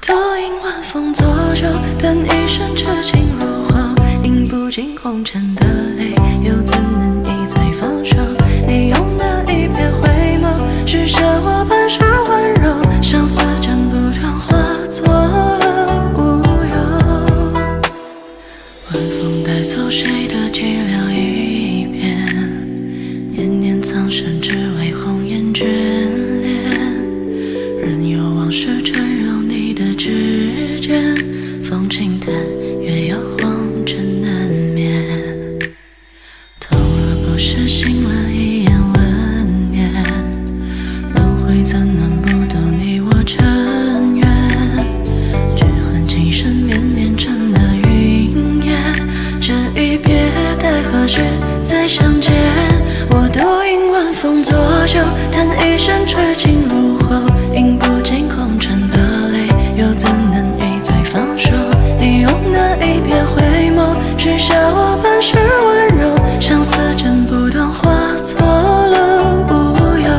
独饮晚风作酒，叹一声痴情如火，饮不尽红尘的泪，又怎能一醉方休？你用那一瞥回眸，许下我半世温柔，相思斩不断，化作了乌有。晚风带走谁的寂寥一片，年年苍生只为红颜眷恋，任由往事缠绕你的指尖，风轻淡，月摇晃尘难眠。倘若不是醒了一眼温念，轮回怎能不懂你我尘缘？只恨情深绵绵成了云烟，这一别待何时再相见？我独饮晚风作酒，叹一声痴情如火，饮不尽红尘的泪，又怎能一醉方休？你用那一瞥回眸，许下我半世温柔，相思斩不断，化作了乌有。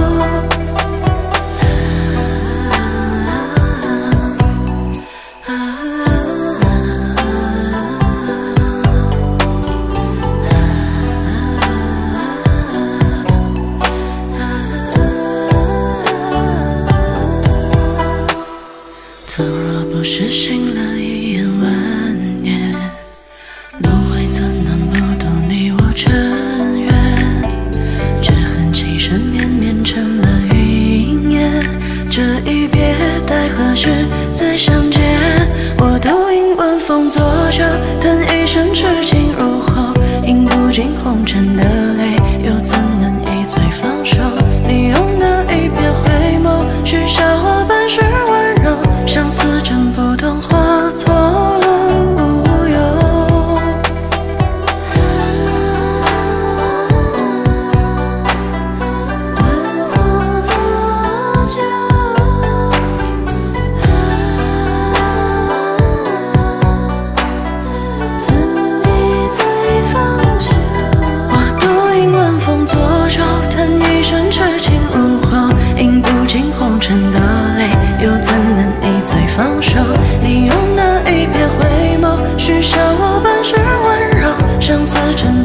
倘若不是醒了一眼温念，轮回怎能不懂你我尘缘？只恨情深绵绵成了云烟，这一别待何时再相见？我独饮晚风作酒，叹一声痴情如火，饮不尽红尘的泪，又怎能一醉方休？你用那一瞥回眸，许下我半世温柔，相思斩不断，化作了乌有。晚风作酒，怎一醉方休？我独饮晚风作酒，叹一声痴情如火，饮不尽红尘的泪，又怎能一醉方休？你用那一瞥回眸，许下我半世温柔，相思斩